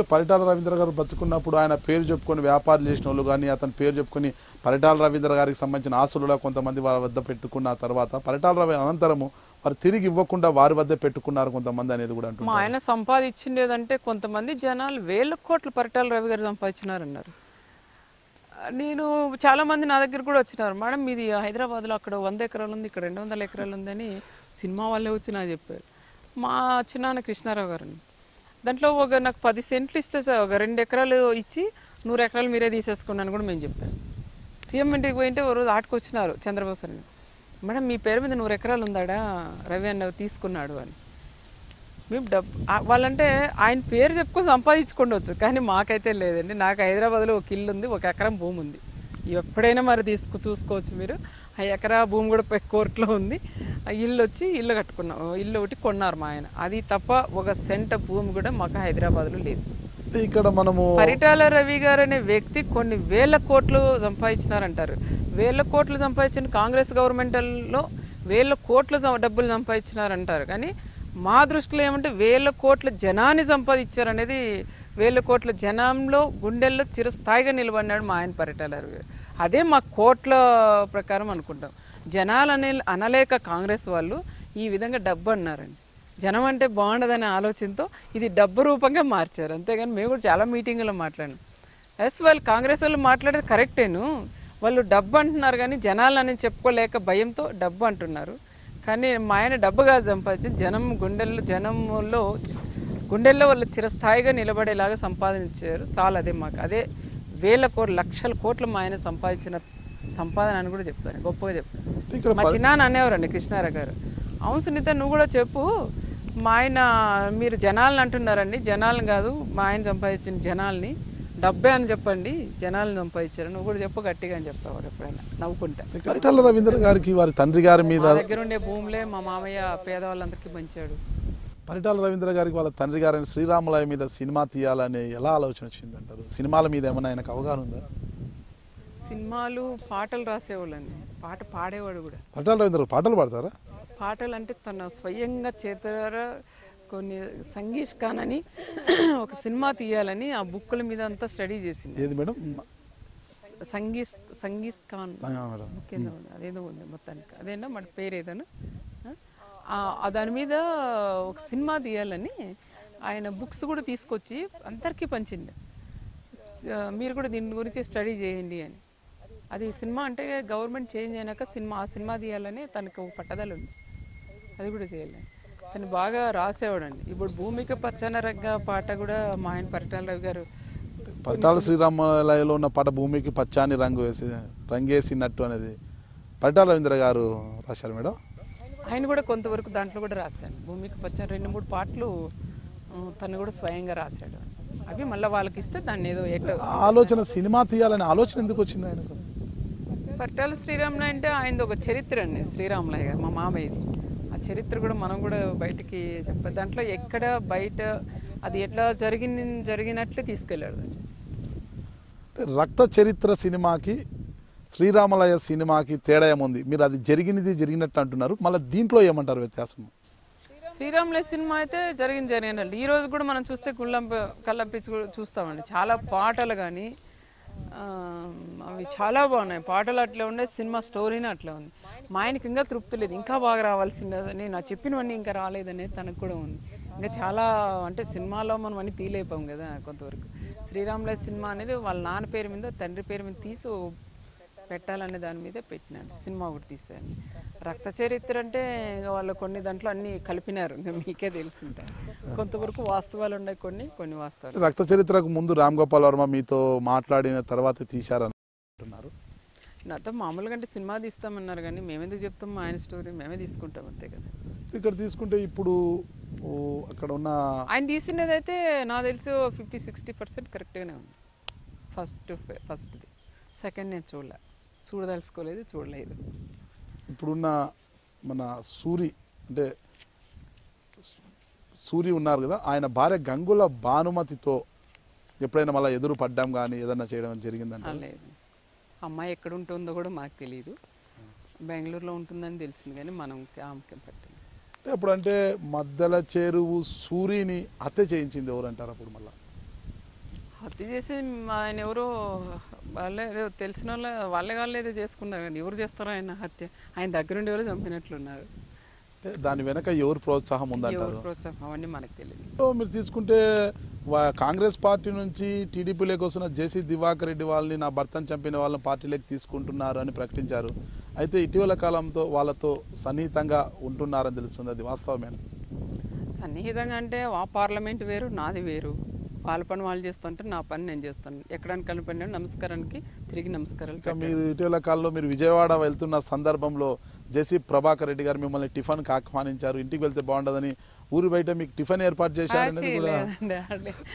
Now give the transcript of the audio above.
పరిటాల రవీంద్ర గారు బతుకున్నప్పుడు ఆయన పేరు చెప్పుకొని వ్యాపారాలు చేసిన వాళ్ళు కానీ అతని పేరు చెప్పుకొని పరిటాల రవీంద్ర గారికి సంబంధించిన ఆస్తులు కొంతమంది వారి వద్ద పెట్టుకున్న తర్వాత పరిటాల రవి అనంతరము వారు తిరిగి ఇవ్వకుండా వారి వద్ద పెట్టుకున్నారు కొంతమంది అనేది కూడా అంటున్నారు. ఆయన సంపాదించిందేదంటే కొంతమంది జనాలు వేల కోట్లు పరిటాల రవి గారు సంపాదించినారన్నారు. నేను చాలామంది నా దగ్గర కూడా వచ్చినారు, మేడం మీది హైదరాబాద్లో అక్కడ 100 ఎకరాలు ఉంది, ఇక్కడ 200 ఎకరాలు ఉందని సినిమా వాళ్ళే వచ్చి నాకు చెప్పారు. మా చిన్నాన్న కృష్ణారావు గారు దాంట్లో నాకు 10 సెంట్లు ఇస్తే సార్ ఒక 2 ఎకరాలు ఇచ్చి 100 ఎకరాలు మీరే తీసేసుకున్నాను కూడా మేము చెప్పాను. సీఎం ఇంటికి పోయింటే ఓ రోజు ఆటకొచ్చినారు చంద్రబాబు సార్, మేడం మీ పేరు మీద 100 ఎకరాలు ఉందాడా రవి అన్న తీసుకున్నాడు అని. మేము వాళ్ళంటే ఆయన పేరు చెప్పుకొని సంపాదించుకోవచ్చు, కానీ మాకైతే లేదండి. నాకు హైదరాబాద్లో ఒక ఇల్లు ఉంది, 1 ఎకరం భూమి ఉంది, ఎప్పుడైనా మరి చూసుకోవచ్చు మీరు. ఆ ఎకరా భూమి కూడా కోర్టులో ఉంది. ఆ ఇల్లు వచ్చి ఇల్లు కట్టుకున్నాం, ఇల్లు ఒకటి కొన్నారు మా ఆయన. అది తప్ప 1 సెంట్ భూమి కూడా మాకు హైదరాబాద్లో లేదు. ఇక్కడ మనము పరిటాల రవి గారు అనే వ్యక్తి కొన్ని వేల కోట్లు సంపాదించినారంటారు. వేల కోట్లు సంపాదించిన కాంగ్రెస్ గవర్నమెంట్లో వేల కోట్ల డబ్బులు సంపాదించినారంటారు. కానీ మా దృష్టిలో ఏమంటే వేల కోట్ల జనాన్ని సంపాదించారనేది, వేల కోట్ల జనంలో గుండెల్లో చిరస్థాయిగా నిలబడినాడు మా ఆయన పరిటాల రవి గారు. అదే మా కోట్ల ప్రకారం అనుకుంటాం. జనాలు అనలేక కాంగ్రెస్ వాళ్ళు ఈ విధంగా డబ్బు అన్నారండి. జనం అంటే బాగుండదనే ఆలోచనతో ఇది డబ్బు రూపంగా మార్చారు. అంతేగాని మేము కూడా చాలా మీటింగులో మాట్లాడినాం. వాళ్ళు కాంగ్రెస్ వాళ్ళు మాట్లాడేది కరెక్టేను, వాళ్ళు డబ్బు అంటున్నారు కానీ జనాలు అని చెప్పుకోలేక భయంతో డబ్బు అంటున్నారు. కానీ మా ఆయన డబ్బు కాదు సంపాదించి జనం గుండెల్లో వాళ్ళు చిరస్థాయిగా నిలబడేలాగా సంపాదించారు. చాలా అదే మాకు అదే వేల కోట్లు లక్షల కోట్లు మా ఆయన సంపాదించిన సంపాదన అని కూడా చెప్తాను, గొప్పగా చెప్తాను. మా చిన్నాన్న అనేవారండి కృష్ణారావు గారు, అవును సునీత నువ్వు కూడా చెప్పు, మా ఆయన మీరు జనాలను అంటున్నారండి, జనాలను కాదు మా ఆయన సంపాదించిన జనాల్ని, డబ్బే అని చెప్పండి, జనాలను సంపాదించారు, నువ్వు కూడా చెప్పు గట్టిగా అని చెప్తావాడు ఎప్పుడైనా నవ్వుకుంటా. పరిటాల రవీంద్ర గారికి వారి తండ్రి గారి మీద దగ్గర ఉండే భూములే మా మామయ్య పేదవాళ్ళందరికీ పంచాడు. పరిటాల రవీంద్ర గారికి వాళ్ళ తండ్రి గారిని శ్రీరాములయ్య మీద సినిమా తీయాలని ఎలా ఆలోచన వచ్చిందంటారు? సినిమాల మీద ఏమైనా ఆయనకు అవగాహన ఉందా? సినిమాలు పాటలు రాసేవాళ్ళండి, పాట పాడేవాడు కూడా. పరిటాల రవీంద్ర పాటలు పాడతారా? పాటలు అంటే తన స్వయంగా చేతుల కొన్ని సంగీష్ ఖాన్ అని ఒక సినిమా తీయాలని ఆ బుక్కుల మీద అంతా స్టడీ చేసింది. ఏది మేడం? సంగీష్ ఖాన్ ముఖ్యంగా అదేదో ఉంది మొత్తానికి, అదేనా మన పేరు ఏదైనా. దాని మీద ఒక సినిమా తీయాలని ఆయన బుక్స్ కూడా తీసుకొచ్చి అందరికీ పంచింది, మీరు కూడా దీని గురించి స్టడీ చేయండి అని. అది సినిమా అంటే గవర్నమెంట్ చేంజ్ అయినాక ఆ సినిమా తీయాలని తనకు పట్టదలు ఉంది, అది కూడా చేయాలని. తను బాగా రాసేవాడండి. ఇప్పుడు భూమికి పచ్చని రంగ పాట కూడా మా ఆయన పరిటాల రవి గారు, పరిటాల శ్రీరామలయలో ఉన్న పాట భూమికి పచ్చాని రంగేసినట్టు అనేది పరిటాల రవీంద్ర గారు రాశారు మేడం. ఆయన కూడా కొంతవరకు దాంట్లో కూడా రాశాడు. భూమికి పచ్చని 2-3 పాటలు తను కూడా స్వయంగా రాశాడు. అవి మళ్ళీ వాళ్ళకి ఇస్తే దాన్ని ఏదో ఆలోచన సినిమా తీయాలనే ఆలోచన ఎందుకు వచ్చింది ఆయనకు? పరిటాల శ్రీరాములు అంటే ఆయనది ఒక చరిత్ర అండి, శ్రీరాములయ్య గారు మా మామయ్యది. ఆ చరిత్ర కూడా మనం కూడా బయటికి చెప్పాలి. దాంట్లో ఎక్కడ బయట అది ఎట్లా జరిగినట్లే తీసుకెళ్ళాడు. రక్త చరిత్ర సినిమాకి శ్రీరామలయ సినిమాకి తేడా ఏముంది? మీరు అది జరిగినట్టు అంటున్నారు, మళ్ళీ దీంట్లో ఏమంటారు వ్యత్యాసం? శ్రీరాములయ సినిమా అయితే జరిగినట్టు ఈ రోజు కూడా మనం చూస్తే కళ్ళంపి చూస్తామండి. చాలా పాటలు కానీ అవి చాలా బాగున్నాయి, పాటలు అట్లా ఉన్నాయి, సినిమా స్టోరీని అట్లా ఉంది. మా ఆయనకి ఇంకా తృప్తి లేదు, ఇంకా బాగా రావాల్సిందని, నా చెప్పినవన్నీ ఇంకా రాలేదనేది తనకు కూడా ఉంది. ఇంకా చాలా అంటే సినిమాలో మనం అన్నీ తీలేపాం కదా కొంతవరకు. శ్రీరాములయ సినిమా అనేది వాళ్ళ నాన్న పేరు మీద తండ్రి పేరు మీద తీసి పెట్టాలనే దాని మీద పెట్టినాను, సినిమా ఒకటి తీసాను. రక్త చరిత్ర అంటే ఇంకా వాళ్ళు కొన్ని దాంట్లో అన్నీ కలిపినారు, ఇంకా మీకే తెలుసుంటాయి. కొంతవరకు వాస్తవాలు ఉన్నాయి, కొన్ని వాస్తవాలు. రక్త చరిత్రకు ముందు రామ్ గోపాల్ వర్మ మీతో మాట్లాడిన తర్వాత తీశారన్నారు. నాతో మామూలుగా అంటే సినిమా తీస్తామన్నారు, కానీ మేమెందుకు చెప్తాం, మా ఆయన స్టోరీ మేమే తీసుకుంటాం అంతే కదా. ఇక్కడ తీసుకుంటే ఇప్పుడు అక్కడ ఉన్న ఆయన తీసినదైతే నాకు తెలిసి 50-60% కరెక్ట్గానే ఉంది. ఫస్ట్ది, సెకండ్ నేను చూడదలుచుకోలేదు, చూడలేదు. ఇప్పుడున్న మన సూరి ఉన్నారు కదా, ఆయన భార్య గంగుల భానుమతితో ఎప్పుడైనా మళ్ళీ ఎదురు పడ్డాం కానీ ఏదన్నా చేయడం జరిగిందంటే? లేదు, అమ్మాయి ఎక్కడ ఉంటుందో కూడా మాకు తెలియదు, బెంగళూరులో ఉంటుందని తెలిసింది, కానీ మనం ఆమెకేం పెట్టాము. అప్పుడు అంటే మద్దెల చెరువు సూరిని హత్య చేయించింది ఎవరంటారు? అప్పుడు మళ్ళీ హత్య చేసి ఆయన ఎవరో వాళ్ళే ఏదో తెలిసిన వాళ్ళే ఏదో చేసుకున్నారు కానీ ఎవరు చేస్తారో ఆయన హత్య, ఆయన దగ్గరుండి ఎవరో చంపినట్లున్నారు. దాని వెనక ఎవరు ప్రోత్సాహం ఉందంటారు? ఎవరు ప్రోత్సాహం అవన్నీ మనకు తెలియదు. మీరు తీసుకుంటే కాంగ్రెస్ పార్టీ నుంచి టీడీపీలోకి వస్తున్న జేసీ దివాకర్ రెడ్డి వాళ్ళని నా భర్తను చంపిన వాళ్ళని పార్టీలోకి తీసుకుంటున్నారు అని ప్రకటించారు. అయితే ఇటీవల కాలంతో వాళ్ళతో సన్నిహితంగా ఉంటున్నారని తెలుస్తుంది, అది వాస్తవమేనా? సన్నిహితంగా అంటే ఆ పార్లమెంట్ వేరు, నాది వేరు. వాళ్ళ పని వాళ్ళు చేస్తుంటే నా పని నేను చేస్తాను. ఎక్కడానికి కలిపి నమస్కారానికి తిరిగి నమస్కారాలు. మీరు ఇటీవల కాలంలో మీరు విజయవాడ వెళ్తున్న సందర్భంలో జేసీ ప్రభాకర్ రెడ్డి గారు మిమ్మల్ని టిఫిన్కి ఆహ్వానించారు, ఇంటికి వెళ్తే బాగుంటుందని ఊరు బయట మీకు టిఫిన్ ఏర్పాటు చేశారని కూడా